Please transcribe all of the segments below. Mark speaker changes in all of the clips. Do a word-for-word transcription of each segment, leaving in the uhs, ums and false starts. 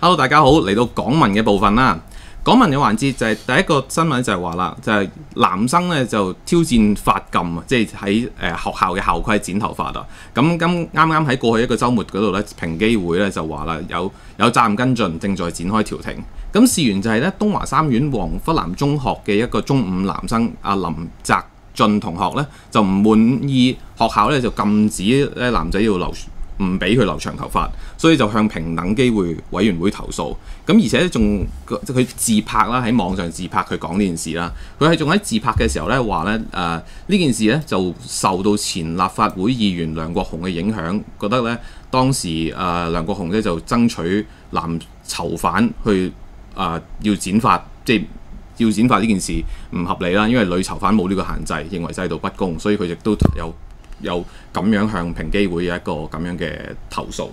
Speaker 1: Hello， 大家好，嚟到港聞嘅部分啦。港聞嘅環節就係第一個新聞就係話啦，就係、是、男生咧就挑戰髮禁啊，即係喺誒學校嘅校規剪頭髮啊。咁咁啱啱喺過去一個週末嗰度咧，平機會咧就話啦，有有責任跟進，正在展開調停。咁事緣就係咧，東華三院黃笏南中學嘅一個中五男生阿林澤俊同學咧，就唔滿意學校咧就禁止咧男仔要留，唔俾佢留長頭髮，所以就向平等機會委員會投訴。咁而且仲佢自拍啦，喺網上自拍佢講呢件事啦。佢係仲喺自拍嘅時候咧話咧誒呢、呃、件事咧就受到前立法會議員梁國雄嘅影響，覺得咧當時誒、呃、梁國雄咧就爭取男囚犯去誒、呃、要剪髮，即係要剪髮呢件事唔合理啦，因為女囚犯冇呢個限制，認為制度不公，所以佢亦都有。有咁樣向平機會有一個咁樣嘅投訴。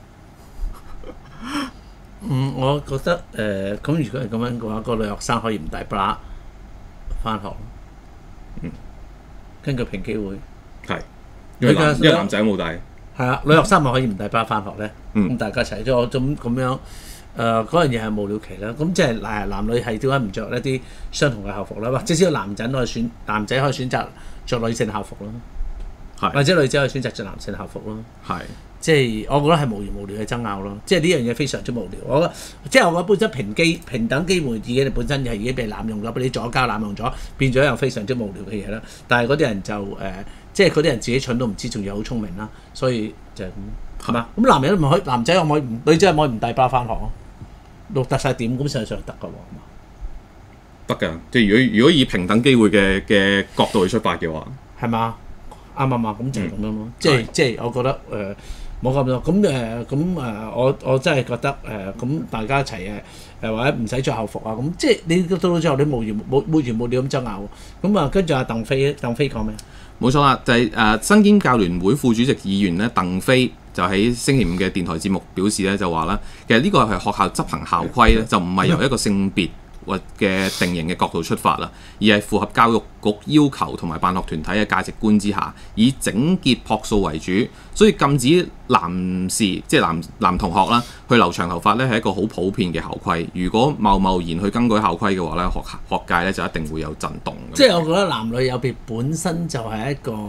Speaker 2: 嗯，我覺得誒咁、呃、如果係咁樣嘅話，個女學生可以唔帶 bra 返學。
Speaker 1: 嗯，根
Speaker 2: 據平機會
Speaker 1: 係，因為男因為男仔冇帶。
Speaker 2: 係啊，女學生咪可以唔帶 bra 返學咧？咁、
Speaker 1: 嗯、
Speaker 2: 大家一齊咗咁咁樣誒，嗰樣嘢係無了期啦。咁即係誒男女係點解唔着一啲相同嘅校服咧？或者只要男仔可以選男仔可以選擇着女性校服咯。或者女仔可以選擇着男性校服咯，
Speaker 1: 係
Speaker 2: 即係我覺得係無緣無聊嘅爭拗咯，即係呢樣嘢非常之無聊。我覺得即係我覺得本身平機平等機會已經本身係已經被濫用咗，俾啲左膠濫用咗，變咗又非常之無聊嘅嘢啦。但係嗰啲人就誒、呃，即係嗰啲人自己蠢都唔知，仲要好聰明啦，所以就係咁係嘛。咁男人唔可以，男仔可唔可以唔女仔可唔可以唔帶 bra 返學啊？錄得晒點咁上上得㗎喎，
Speaker 1: 得㗎。即係如果如果以平等機會嘅嘅角度去出發嘅話，
Speaker 2: 係嘛？啱啱啱，咁就係咁樣咯，即係即係我覺得誒冇咁多，咁誒咁誒我我真係覺得誒咁、呃、大家一齊誒誒或者唔使着校服啊，咁即係你到到最後你無緣無無緣無了咁爭拗，咁啊跟住阿鄧飛鄧飛講咩？
Speaker 1: 冇錯啦，就係、是、誒、呃、身兼教聯會副主席議員咧，鄧飛就喺星期五嘅電台節目表示咧，就話啦，其實呢個係學校執行校規咧，就唔係由一個性別或嘅定型嘅角度出發啦，而係符合教育局要求同埋辦學團體嘅價值觀之下，以整潔樸素為主，所以禁止男士即係男男同學啦去留長頭髮咧係一個好普遍嘅校規。如果貿貿然去更改校規嘅話咧，學學界咧就一定會有震動。
Speaker 2: 即係我覺得男女有別本身就係一個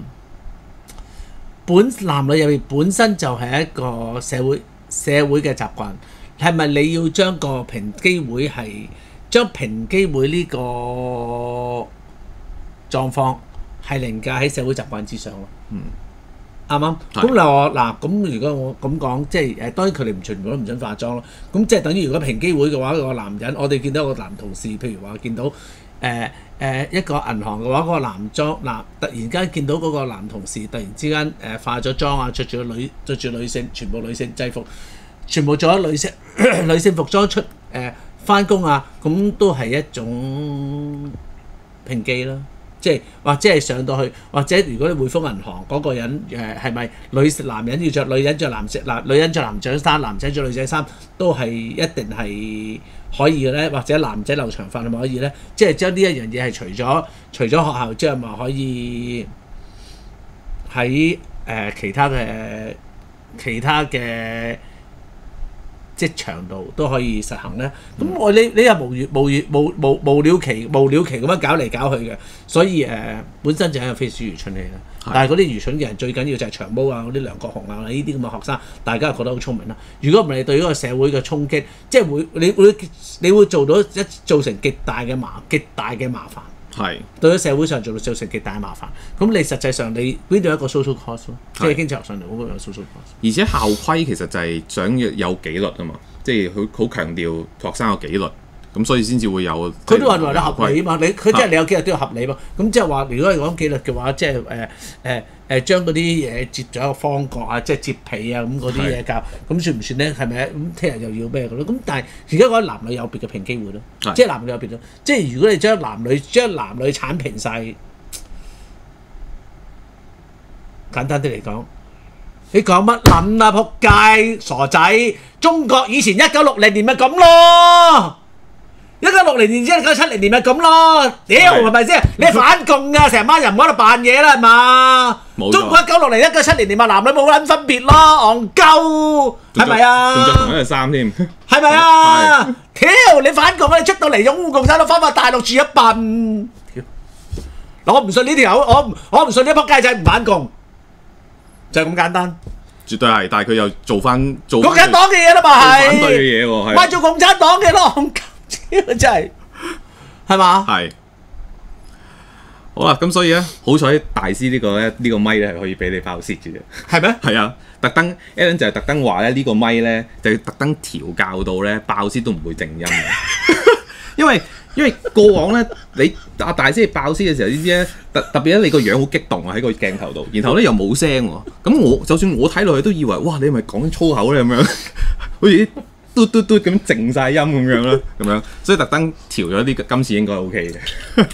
Speaker 2: 本男女有別本身就係一個社會社會嘅習慣。係咪你要將個平機會係將平機會呢個狀況係凌駕喺社會習慣之上咯？嗯，啱唔啱？咁嗱我嗱咁如果我咁講，即係誒當然佢哋唔全部都唔準化妝咯。咁即係等於如果平機會嘅話，個男人我哋見到個男同事，譬如話見到誒誒、呃呃、一個銀行嘅話，嗰、嗰個男裝嗱突然間見到嗰個男同事突然之間誒、呃、化咗妝啊，着住個女着住女性全部女性制服。全部做咗女性女性服裝出誒返工啊，咁都係一種平機啦。即係或者係上到去，或者如果你匯豐銀行嗰個人誒係咪女男人要着女人着男色嗱女人着男仔衫，男仔着女仔衫，都係一定係可以嘅咧。或者男仔留長髮係咪可以咧？即係將呢一樣嘢係除咗除咗學校之外，咪可以喺誒、呃、其他嘅其他嘅。職場度都可以實行咧，咁我你你又無緣無緣無無無了期無了期咁樣搞嚟搞去嘅，所以誒、呃、本身就係一個非常愚蠢嘅嘢啦。但係嗰啲愚蠢嘅人最緊要就係長毛啊，嗰啲梁國雄啊，呢啲咁嘅學生，大家又覺得好聰明啦。如果唔係對嗰個社會嘅衝擊，即係會你會你會做到一造成極大嘅麻極大嘅麻煩。係對咗社會上做到造成極大嘅麻煩，咁你實際上你邊度一個 social cost 咯，即係經濟學上嚟嗰個有 social cost。而且校規其實就係想有紀律啊嘛，即係佢好強調學生有紀律，咁所以先至會有。佢都話話你合理啊嘛，你佢即係你有紀律都要合理嘛，咁即係話如果係講紀律嘅話，即係誒誒誒將嗰啲嘢摺咗一個方角啊，即係摺被啊咁嗰啲嘢教，咁算唔算咧？係咪啊？咁聽日又要咩嘅咯？咁但係而家講男女有別嘅平機會咯，即係男女有別咯。即係如果你將男女將男女剷平晒，簡單啲嚟講，你講乜撚啊？仆街傻仔！中國以前一九六零年咪咁咯。 一九六零年至一九七零年咪咁咯，屌係咪先？你反共啊，成班人唔喺度扮嘢啦，係嘛？
Speaker 1: 冇錯
Speaker 2: 中國一九六零、一九七零年咪男女冇撚分別咯，戇鳩係咪啊？
Speaker 1: 仲着同一件衫添，
Speaker 2: 係咪啊？屌你反共啊！你出到嚟擁護共產黨，翻返大陸住一笨。我唔信呢條友，我唔我唔信呢仆街仔唔反共，就係咁簡單。
Speaker 1: 絕對係，但係佢又做翻做
Speaker 2: 共產黨嘅嘢啦嘛係，
Speaker 1: 反對嘅嘢喎，係
Speaker 2: 咪做共產黨嘅咯，戇鳩真係係嘛？
Speaker 1: 係。好啦，咁所以咧，好彩大師呢個咧，呢個咪咧係可以俾你爆蝕嘅啫。
Speaker 2: 係咩？
Speaker 1: 係啊，特登 Alan 就係特登話咧，呢個咪咧就要特登調教到咧爆蝕都唔會靜音嘅，因為。因為過往咧，你阿大師爆屍嘅時候，呢啲咧特特別咧，你個樣好激動啊喺個鏡頭度，然後咧又冇聲喎。咁我就算我睇落去都以為，哇！你係咪講粗口咧咁樣？好似嘟嘟嘟咁靜晒音咁樣啦，咁樣，所以特登調咗啲，今次應該 O K 嘅。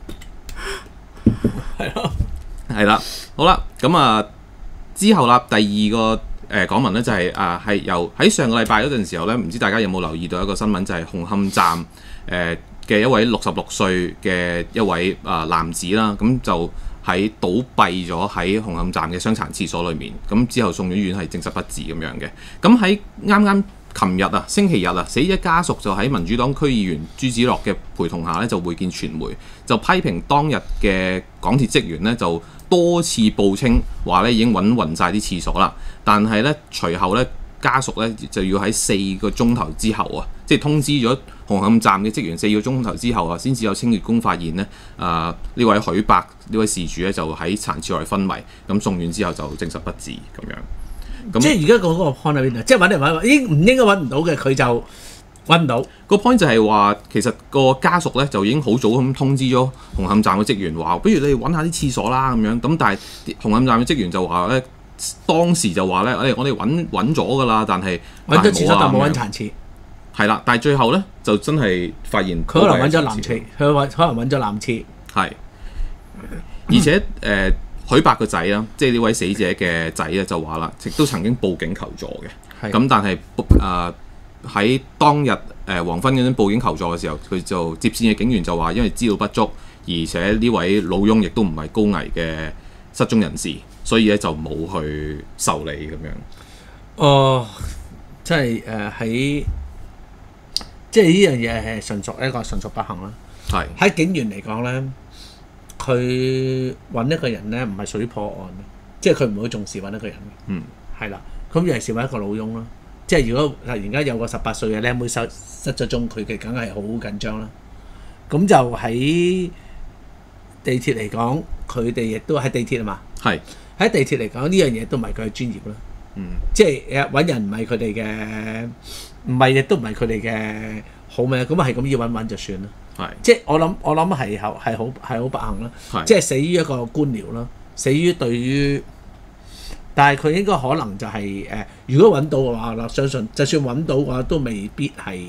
Speaker 2: 係咯，
Speaker 1: 係啦，好啦，咁啊之後啦，第二個誒講聞咧就係啊係由喺上個禮拜嗰陣時候咧，唔知大家有冇留意到一個新聞，就係紅磡站誒。呃嘅一位六十六歲嘅一位啊、呃、男子啦，咁就喺倒斃咗喺紅磡站嘅傷殘廁所裏面，咁之後送咗院係證實不治咁樣嘅。咁喺啱啱琴日啊，星期日啊，死者家屬就喺民主黨區議員朱子樂嘅陪同下咧，就會見傳媒，就批評當日嘅港鐵職員咧就多次報稱話咧已經揾暈晒啲廁所啦，但係咧隨後咧家屬咧就要喺四個鐘頭之後啊，即係通知咗紅磡站嘅職員四個鐘頭之後啊，先至有清潔工發現咧，啊、呃、呢位許伯呢位事主咧就喺殘廁內昏迷，咁送院之後就證實不治咁樣。
Speaker 2: 即係而家嗰個 point 喺邊啊？即係揾嚟揾去，應唔應該揾唔到嘅，佢就揾唔到。
Speaker 1: 個 point 就係話，其實個家屬咧就已經好早咁通知咗紅磡站嘅職員話，不如你哋揾下啲廁所啦咁樣。咁但係紅磡站嘅職員就話咧，當時就話咧，我哋我哋揾揾咗㗎啦，但係
Speaker 2: 揾咗廁所但冇揾殘廁。
Speaker 1: 係啦，但係最後咧就真係發現
Speaker 2: 佢可能揾咗男廁，佢揾可能揾咗男廁。係，
Speaker 1: 而且誒、呃、許伯個仔啦，即係呢位死者嘅仔咧就話啦，亦都曾經報警求助嘅。咁但係誒喺當日誒、呃、黃昏嗰陣報警求助嘅時候，佢就接線嘅警員就話，因為資料不足，而且呢位老翁亦都唔係高危嘅失蹤人士，所以咧就冇去受理咁樣。
Speaker 2: 哦，即係誒喺。即係呢樣嘢係純屬一個純屬不幸啦。係喺警員嚟講咧，佢揾一個人咧唔係屬於破案，即係佢唔會重視揾一個人嘅。嗯，係啦。咁尤其是揾一個老翁啦。即係如果突然間有個十八歲嘅僆妹失失咗蹤，佢嘅梗係好緊張啦。咁就喺地鐵嚟講，佢哋亦都喺地鐵啊嘛。係喺地鐵嚟講，呢樣嘢都唔係佢嘅專業啦。嗯，即係誒揾人唔係佢哋嘅。唔係亦都唔係佢哋嘅好命，咁啊係咁要揾揾就算啦。係，即係我諗我諗係係好係好不幸啦。即係死於一個官僚啦，死於對於，但係佢應該可能就係、是、誒、呃，如果揾到嘅話，我相信就算揾到嘅話，都未必係，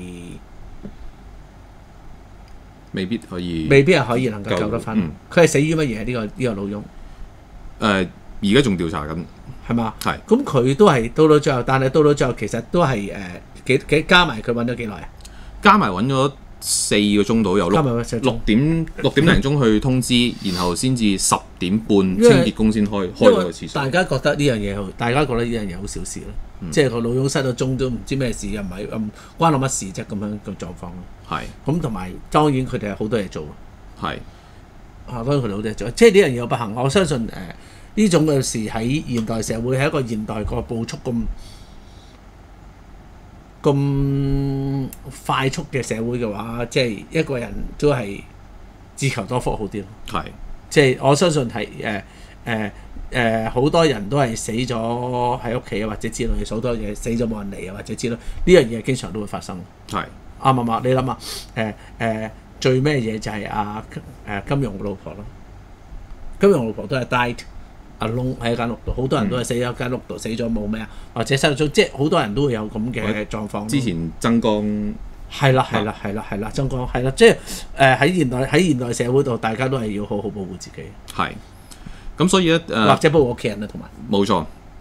Speaker 2: 未必可以，未必係可以能夠救得翻。佢係、嗯、死於乜嘢？呢、這個呢、這個老翁。誒、呃，而家仲調查緊，係嘛？係。咁佢都係到到最後，但係到到最後其實都係誒。呃幾幾加埋佢揾咗幾耐啊？加埋揾咗四個鐘到，有六六點六點零鐘去通知，然後先至十點半清潔工先開開咗個廁所。大家覺得呢樣嘢好，大家覺得呢樣嘢好小事咯。嗯、即係個老翁失咗蹤都唔知咩事，又唔係咁關我乜事啫咁樣個狀況咯。係。咁同埋當然佢哋係好多嘢做。係。啊，當然佢哋好多嘢做，即係呢樣嘢有不幸。我相信誒呢、呃、種嘅事喺現代社會係一個現代個步速咁。咁快速嘅社會嘅話，即係一個人都係自求多福好啲咯。係，即係我相信係誒誒誒好多人都係死咗喺屋企啊，或者之類好多嘢死咗冇人嚟啊，或者之類呢樣嘢經常都會發生。係啱唔啱？你諗下誒誒最咩嘢就係阿誒金庸嘅老婆咯，金庸老婆都係 died。阿窿喺間屋度，好多人都係死喺間屋度，死咗冇咩啊，或者失咗蹤，即係好多人都會有咁嘅狀況。之前曾江係啦係啦係啦係啦，曾江係啦，即係誒喺現代喺現代社會度，大家都係要好好保護自己。係，咁所以咧誒，呃、或者保護屋企人啊，同埋冇錯㗎。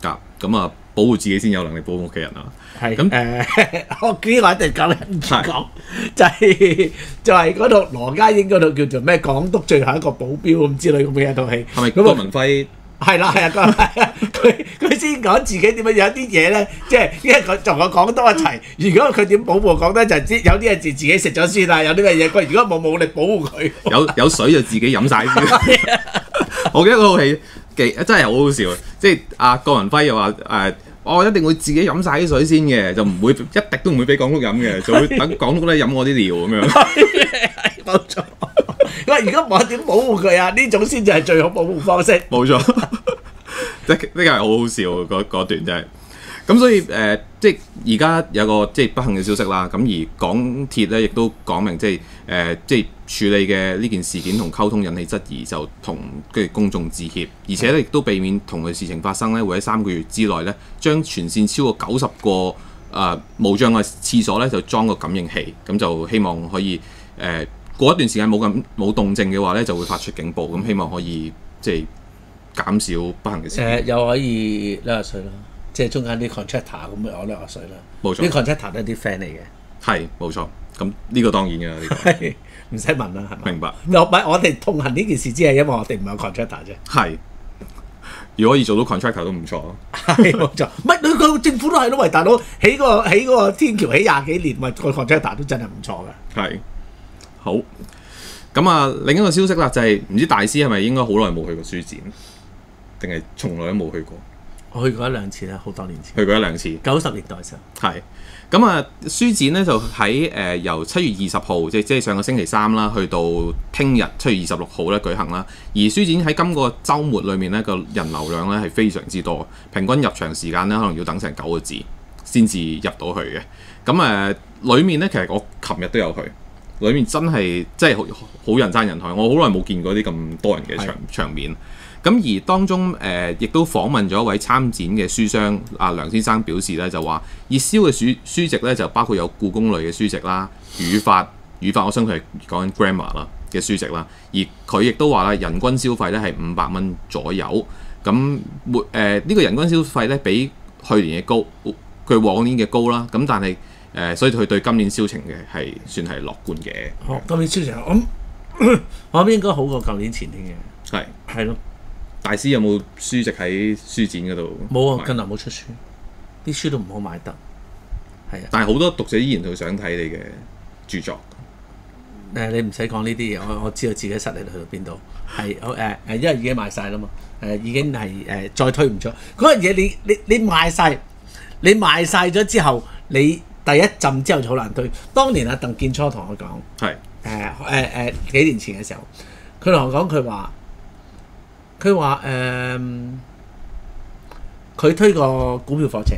Speaker 1: 咁啊保護自己先有能力保護屋企人啊。
Speaker 2: 係
Speaker 1: 咁
Speaker 2: 誒，我呢個一定夠人講，就係就係嗰度羅家英嗰度叫做咩港督最後一個保鏢咁之類咁嘅一套戲。
Speaker 1: 係咪郭文輝？
Speaker 2: 係啦係啊，係啊，佢佢先講自己點樣有啲嘢咧，即係因為佢同我講多一齊。如果佢點保護講得就係知有啲嘢自自己食咗先啦，有啲咩嘢佢如果冇冇力保護佢。
Speaker 1: 有有水就自己飲晒先。我記得嗰套戲幾真係好好笑，即係阿郭文輝又話誒。我一定會自己飲晒啲水先嘅，就唔會一滴都唔會俾港督飲嘅，就會等港督咧飲我啲尿咁樣。
Speaker 2: 係冇錯。因為如果冇點保護佢啊，呢種先至係最好保護方式。
Speaker 1: 冇錯，即係呢個係好好笑嗰嗰段真係。咁所以誒、呃，即係而家有個即係不幸嘅消息啦。咁而港鐵咧亦都講明，即係誒、呃，即係處理嘅呢件事件同溝通引起質疑，就同跟住公眾致歉，而且咧亦都避免同類事情發生咧，會喺三個月之內咧，將全線超過九十個誒、呃、無障礙廁所咧就裝個感應器，咁就希望可以誒、呃、過一段時間冇咁冇動靜嘅話咧，就會發出警報，咁希望可以即係減少不幸嘅事件。
Speaker 2: 誒、呃、又可以兩下水啦。即係中間啲 contractor 咁咪我兩下水啦，
Speaker 1: 冇錯，
Speaker 2: 啲 contractor 都係啲 friend 嚟嘅，
Speaker 1: 係冇錯。咁呢個當然嘅呢、呢個，
Speaker 2: 唔使問啦，係咪？
Speaker 1: 明白。
Speaker 2: 唔係我哋痛恨呢件事，只係因為我哋唔係 contractor 啫。
Speaker 1: 係，如果可以做到 contractor 都唔錯。
Speaker 2: 係冇錯，唔係佢個政府都係咯，喂大佬起個起嗰個天橋起廿幾年，咪個 contractor 都真係唔錯㗎。
Speaker 1: 係，好。咁啊，另一個消息啦，就係、是、唔知大師係咪應該好耐冇去過書展，定係從來都冇去過？
Speaker 2: 我去過一兩次啦，好多年前。
Speaker 1: 去過一兩次。
Speaker 2: 九十年代時候。係。
Speaker 1: 咁啊，書展咧就喺誒、呃、由七月二十號，即係即係上個星期三啦，去到聽日七月二十六號咧舉行啦。而書展喺今個週末裏面咧個人流量咧係非常之多，平均入場時間咧可能要等成九個字先至入到去嘅。咁誒、呃，裡面咧其實我琴日都有去，裡面真係真係好好人山人海，我好耐冇見過啲咁多人嘅場場面。咁而當中誒，亦、呃、都訪問咗一位參展嘅書商阿梁先生表示咧，就話熱銷嘅書書籍咧就包括有故宮類嘅書籍啦、語法語法，我相信係講緊 grammar 啦嘅書籍啦。而佢亦都話啦，人均消費咧係五百蚊左右。咁沒誒呢個人均消費咧比去年嘅高，佢往年嘅高啦。咁但係誒、呃，所以佢對今年銷情嘅係算係樂觀嘅。
Speaker 2: 哦，今年銷情我諗我諗應該好過舊年前年嘅。係係咯。
Speaker 1: 大師有冇書籍喺書展嗰度？
Speaker 2: 冇啊，近來冇出書，啲書都唔好買得。係啊，
Speaker 1: 但係好多讀者依然都想睇你嘅著作。
Speaker 2: 誒、呃，你唔使講呢啲嘢，我我知道自己實力去到邊度。係誒誒，因為已經賣晒啦嘛。誒、呃，已經係誒、呃、再推唔出嗰樣嘢。你你你賣晒，你賣晒咗之後，你第一陣之後就好難推。當年阿鄧建初同我講，係誒誒誒幾年前嘅時候，佢同我講佢話。佢話誒，佢、呃、推個股票課程，誒、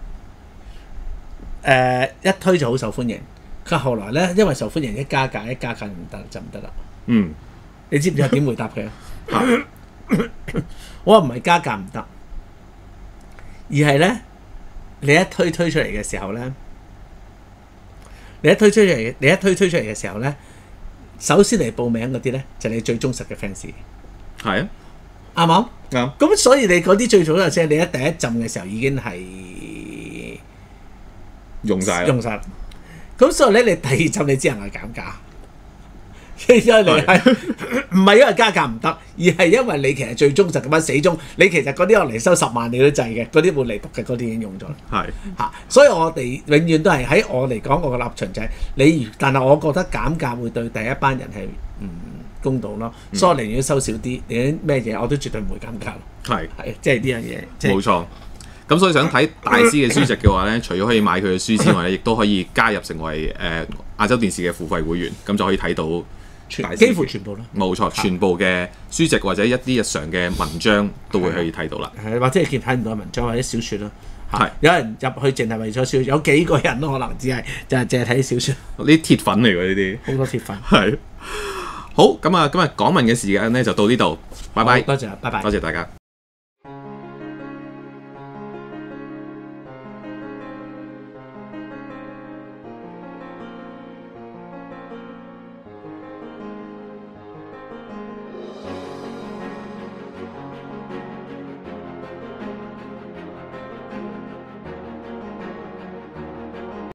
Speaker 2: 呃、一推就好受歡迎。佢後來咧，因為受歡迎，一加價一加價唔得就唔得啦。嗯，你知唔知我點回答佢啊？我話唔係加價唔得，而係咧你一推推出嚟嘅時候咧，你一推出嚟，你一推推出嚟嘅時候咧，首先嚟報名嗰啲咧就係、你最忠實嘅 fans。係啊。啱唔啱？啱。咁所以你嗰啲最早嘅車，你喺第一浸嘅時候已經係用晒啦，用晒啦。咁所以咧，你第二浸你只能係減價，因為你係唔係因為加價唔得，而係因為你其實最忠實咁樣死忠。你其實嗰啲落嚟收十萬你都制嘅，嗰啲會嚟讀嘅嗰啲已經用咗啦。係嚇，所以我哋永遠都係喺我嚟講，我嘅立場就係你，但係我覺得減價會對第一班人係唔公道咯，所以我寧願收少啲，寧願咩嘢我都絕對唔會減價。係係，即係呢樣嘢。冇錯。咁所以想睇大師嘅書籍嘅話咧，除咗可以買佢嘅書之外咧，亦都可以加入成為誒、呃、亞洲電視嘅付費會員，咁就可以睇到大師幾乎全部啦。冇錯，全部嘅書籍或者一啲日常嘅文章都會可以睇到啦。係或者係見睇唔到嘅文章或者小説啦。係有人入去淨係為咗小説，有幾個人都可能只係就係淨係睇小説。呢啲鐵粉嚟㗎，呢啲好多鐵粉。係。好，咁啊，今日港聞嘅時間咧就到呢度，拜拜。多謝，拜拜，多謝大家。